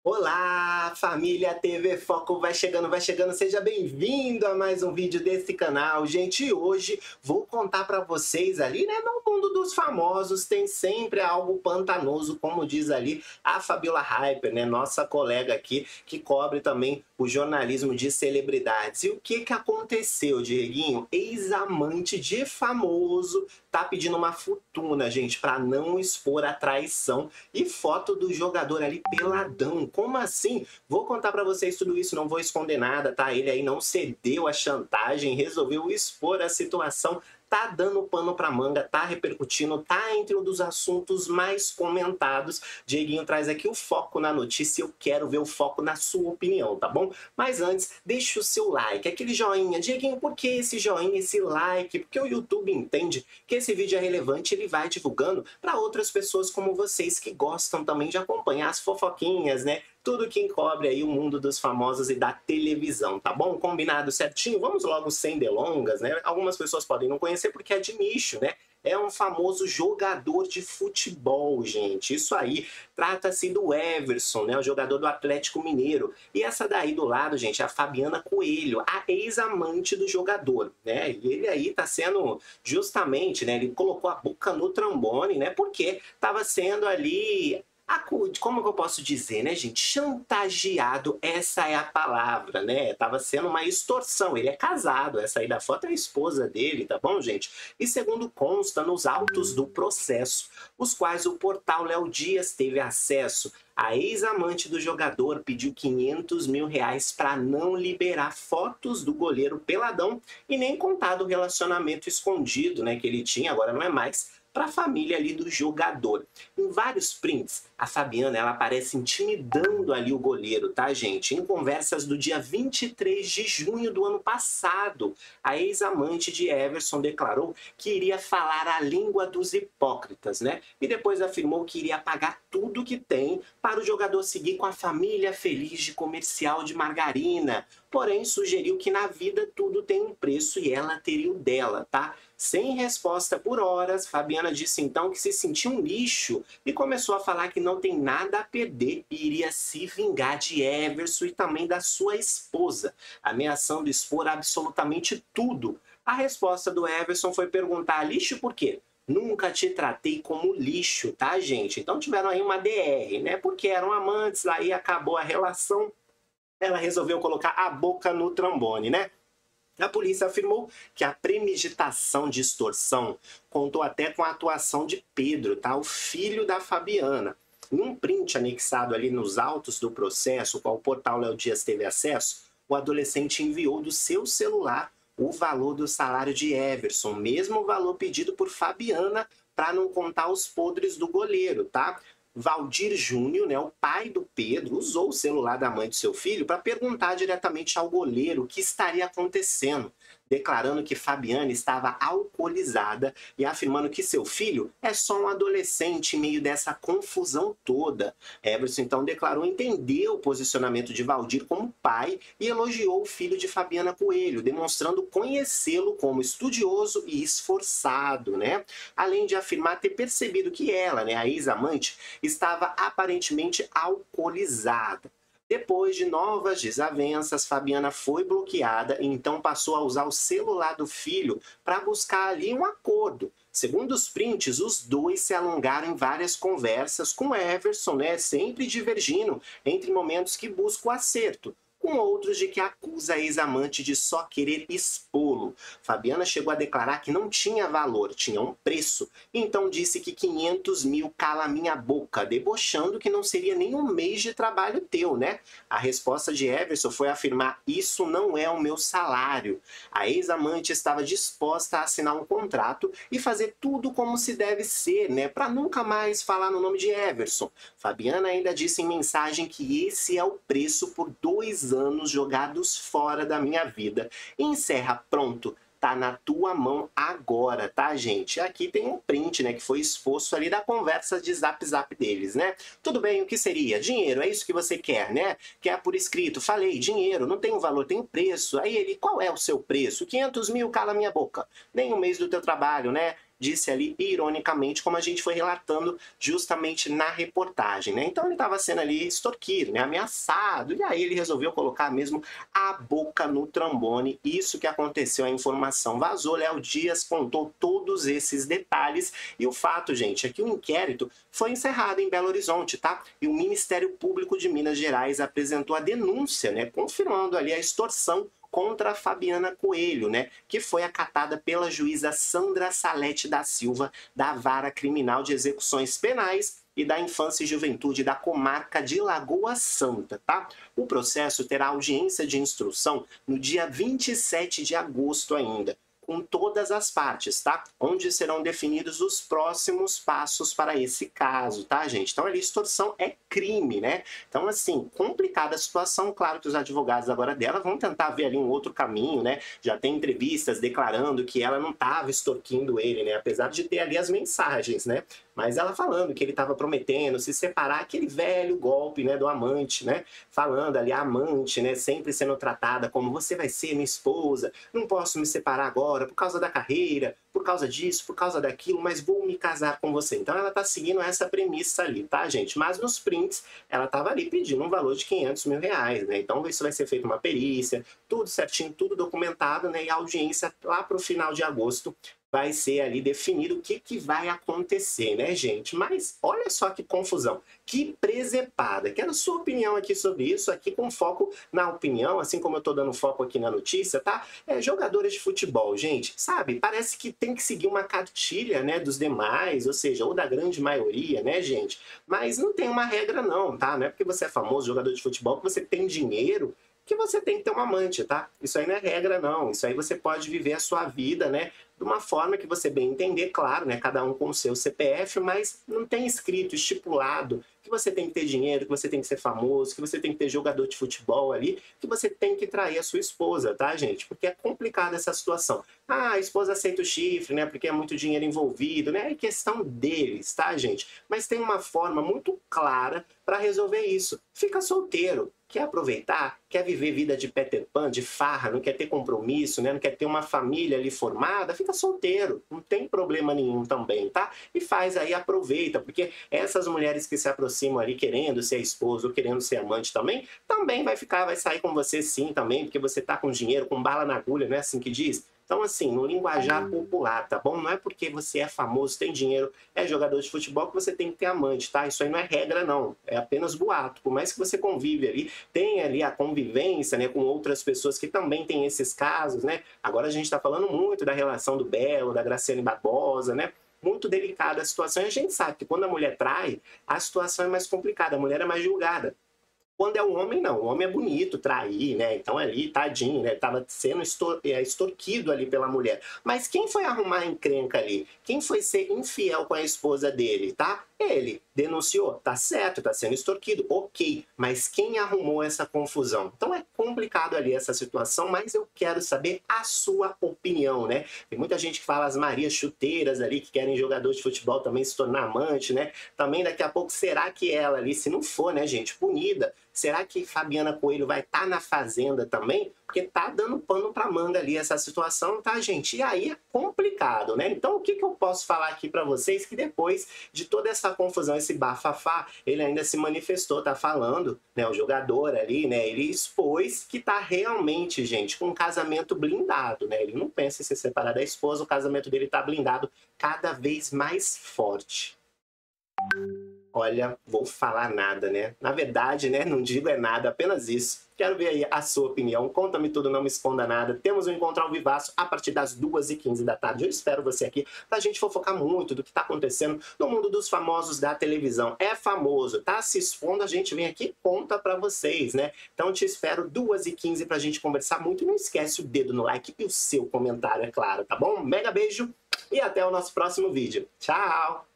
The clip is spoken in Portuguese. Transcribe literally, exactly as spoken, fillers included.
Olá, família T V Foco, vai chegando, vai chegando, seja bem-vindo a mais um vídeo desse canal. Gente, hoje vou contar pra vocês ali, né, no mundo dos famosos tem sempre algo pantanoso, como diz ali a Fabiola Hyper, né, nossa colega aqui, que cobre também o jornalismo de celebridades. E o que que aconteceu, Dieguinho? Ex-amante de famoso tá pedindo uma fortuna, gente, pra não expor a traição e foto do jogador ali peladão. Como assim? Vou contar pra vocês tudo isso, não vou esconder nada, tá? Ele aí não cedeu à chantagem, resolveu expor a situação, tá dando pano pra manga, tá repercutindo, tá entre um dos assuntos mais comentados. Dieguinho traz aqui o foco na notícia, eu quero ver o foco na sua opinião, tá bom? Mas antes, deixa o seu like, aquele joinha. Dieguinho, por que esse joinha, esse like? Porque o YouTube entende que esse vídeo é relevante, ele vai divulgando para outras pessoas como vocês que gostam também de acompanhar as fofoquinhas, né? Tudo que encobre aí o mundo dos famosos e da televisão, tá bom? Combinado certinho? Vamos logo sem delongas, né? Algumas pessoas podem não conhecer porque é de nicho, né? É um famoso jogador de futebol, gente. Isso aí, trata-se do Everson, né? O jogador do Atlético Mineiro. E essa daí do lado, gente, é a Fabiana Coelho, a ex-amante do jogador, né? E ele aí tá sendo justamente, né? Ele colocou a boca no trombone, né? Porque tava sendo ali como que eu posso dizer, né, gente? Chantageado, essa é a palavra, né? Tava sendo uma extorsão. Ele é casado, essa aí da foto é a esposa dele, tá bom, gente? E segundo consta nos autos do processo, os quais o portal Léo Dias teve acesso, a ex-amante do jogador pediu quinhentos mil reais para não liberar fotos do goleiro peladão e nem contar do relacionamento escondido, né, que ele tinha, agora não é mais, para a família ali do jogador. Em vários prints, a Fabiana ela aparece intimidando ali o goleiro, tá, gente? Em conversas do dia vinte e três de junho do ano passado, a ex-amante de Everson declarou que iria falar a língua dos hipócritas, né? E depois afirmou que iria pagar tudo que tem para o jogador seguir com a família feliz de comercial de margarina. Porém, sugeriu que na vida tudo tem um preço e ela teria o dela, tá? Sem resposta por horas, Fabiana disse então que se sentia um lixo e começou a falar que não tem nada a perder e iria se vingar de Everson e também da sua esposa, ameaçando expor absolutamente tudo. A resposta do Everson foi perguntar: lixo por quê? Nunca te tratei como lixo, tá, gente? Então tiveram aí uma D R, né? Porque eram amantes, aí acabou a relação, ela resolveu colocar a boca no trombone, né? A polícia afirmou que a premeditação de extorsão contou até com a atuação de Pedro, tá? O filho da Fabiana. Em um print anexado ali nos autos do processo, qual o portal Léo Dias teve acesso, o adolescente enviou do seu celular o valor do salário de Everson, mesmo valor pedido por Fabiana para não contar os podres do goleiro, tá? Valdir Júnior, né, o pai do Pedro, usou o celular da mãe do seu filho para perguntar diretamente ao goleiro o que estaria acontecendo, declarando que Fabiana estava alcoolizada e afirmando que seu filho é só um adolescente em meio dessa confusão toda. Everson então declarou entender o posicionamento de Valdir como pai e elogiou o filho de Fabiana Coelho, demonstrando conhecê-lo como estudioso e esforçado, né? Além de afirmar ter percebido que ela, né, a ex-amante, estava aparentemente alcoolizada. Depois de novas desavenças, Fabiana foi bloqueada e então passou a usar o celular do filho para buscar ali um acordo. Segundo os prints, os dois se alongaram em várias conversas com Everson, né, sempre divergindo entre momentos que busca o acerto, com outros de que acusa a ex-amante de só querer expô-lo. Fabiana chegou a declarar que não tinha valor, tinha um preço, então disse que quinhentos mil cala minha boca, debochando que não seria nem um mês de trabalho teu, né? A resposta de Everson foi afirmar: isso não é o meu salário. A ex-amante estava disposta a assinar um contrato e fazer tudo como se deve ser, né? Para nunca mais falar no nome de Everson. Fabiana ainda disse em mensagem que esse é o preço por dois anos jogados fora da minha vida. E encerra: pronto, tá na tua mão agora, tá, gente? Aqui tem um print, né, que foi exposto ali da conversa de zap zap deles, né? Tudo bem, o que seria? Dinheiro, é isso que você quer, né? Quer por escrito? Falei, dinheiro, não tem um valor, tem um preço. Aí ele, qual é o seu preço? quinhentos mil, cala minha boca. Nem um mês do teu trabalho, né? disse ali ironicamente, como a gente foi relatando justamente na reportagem, né? Então ele estava sendo ali extorquido, né? Ameaçado, e aí ele resolveu colocar mesmo a boca no trombone. Isso que aconteceu, a informação vazou, Léo Dias contou todos esses detalhes, e o fato, gente, é que o inquérito foi encerrado em Belo Horizonte, tá? E o Ministério Público de Minas Gerais apresentou a denúncia, né? Confirmando ali a extorsão contra a Fabiana Coelho, né, que foi acatada pela juíza Sandra Salete da Silva, da Vara Criminal de Execuções Penais e da Infância e Juventude da comarca de Lagoa Santa, tá? O processo terá audiência de instrução no dia vinte e sete de agosto ainda, com todas as partes, tá? Onde serão definidos os próximos passos para esse caso, tá, gente? Então, ali, extorsão é crime, né? Então, assim, complicada a situação. Claro que os advogados agora dela vão tentar ver ali um outro caminho, né? Já tem entrevistas declarando que ela não estava extorquindo ele, né? Apesar de ter ali as mensagens, né? Mas ela falando que ele estava prometendo se separar, aquele velho golpe, né, do amante, né? Falando ali, a amante, né, sempre sendo tratada como você vai ser minha esposa, não posso me separar agora por causa da carreira, por causa disso, por causa daquilo, mas vou me casar com você. Então ela tá seguindo essa premissa ali, tá, gente? Mas nos prints, ela tava ali pedindo um valor de quinhentos mil reais, né? Então isso vai ser feito uma perícia, tudo certinho, tudo documentado, né? E a audiência lá pro final de agosto vai ser ali definido o que, que vai acontecer, né, gente? Mas olha só que confusão, que presepada. Quero sua opinião aqui sobre isso, aqui com foco na opinião, assim como eu tô dando foco aqui na notícia, tá? É, jogadores de futebol, gente, sabe? Parece que tem que seguir uma cartilha, né, dos demais, ou seja, ou da grande maioria, né, gente? Mas não tem uma regra não, tá? Não é porque você é famoso jogador de futebol que você tem dinheiro que você tem que ter uma amante, tá? Isso aí não é regra, não. Isso aí você pode viver a sua vida, né? De uma forma que você bem entender, claro, né? Cada um com o seu C P F, mas não tem escrito, estipulado, que você tem que ter dinheiro, que você tem que ser famoso, que você tem que ter jogador de futebol ali, que você tem que trair a sua esposa, tá, gente? Porque é complicada essa situação. Ah, a esposa aceita o chifre, né? Porque é muito dinheiro envolvido, né? É questão deles, tá, gente? Mas tem uma forma muito clara para resolver isso. Fica solteiro. Quer aproveitar, quer viver vida de Peter Pan, de farra, não quer ter compromisso, né? Não quer ter uma família ali formada, fica solteiro, não tem problema nenhum também, tá? E faz aí, aproveita, porque essas mulheres que se aproximam ali querendo ser esposa ou querendo ser amante também, também vai ficar, vai sair com você sim também, porque você tá com dinheiro, com bala na agulha, não é assim que diz? Então, assim, no linguajar popular, tá bom? Não é porque você é famoso, tem dinheiro, é jogador de futebol que você tem que ter amante, tá? Isso aí não é regra, não. É apenas boato. Por mais que você convive ali, tem ali a convivência, né, com outras pessoas que também têm esses casos, né? Agora a gente tá falando muito da relação do Belo, da Graciane Barbosa, né? Muito delicada a situação. E a gente sabe que quando a mulher trai, a situação é mais complicada, a mulher é mais julgada. Quando é o homem, não. O homem é bonito, trair, né? Então ali, tadinho, né? Tava sendo extor extorquido ali pela mulher. Mas quem foi arrumar a encrenca ali? Quem foi ser infiel com a esposa dele, tá? Ele denunciou, tá certo, tá sendo extorquido, ok. Mas quem arrumou essa confusão? Então é complicado ali essa situação, mas eu quero saber a sua opinião, né? Tem muita gente que fala as Marias chuteiras ali, que querem jogador de futebol também se tornar amante, né? Também daqui a pouco, será que ela ali, se não for, né, gente, punida, será que Fabiana Coelho vai estar tá na Fazenda também? Porque tá dando pano pra manga ali essa situação, tá, gente? E aí é complicado, né? Então, o que, que eu posso falar aqui pra vocês? Que depois de toda essa confusão, esse bafafá, ele ainda se manifestou, tá falando, né? O jogador ali, né? Ele expôs que tá realmente, gente, com um casamento blindado, né? Ele não pensa em se separar da esposa, o casamento dele tá blindado cada vez mais forte. Olha, vou falar nada, né? Na verdade, né? Não digo é nada, apenas isso. Quero ver aí a sua opinião. Conta-me tudo, não me esconda nada. Temos um encontro ao vivaço a partir das duas e quinze da tarde. Eu espero você aqui pra gente fofocar muito do que tá acontecendo no mundo dos famosos da televisão. É famoso, tá se expondo, a gente vem aqui e conta pra vocês, né? Então te espero duas e quinze pra gente conversar muito. E não esquece o dedo no like e o seu comentário, é claro, tá bom? Um mega beijo e até o nosso próximo vídeo. Tchau!